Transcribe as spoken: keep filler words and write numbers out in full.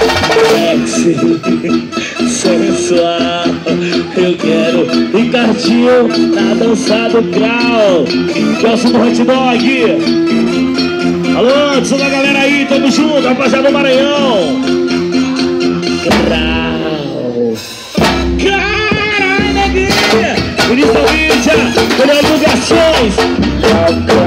sexy, sensual. Eu quero Ricardinho na dança do grau. Gosto do hot dog. Alô, toda a galera aí, tamo junto, rapaziada do Maranhão. Grau. Caralho, neguinha. Ministro Mídia, Coreia Divulgações.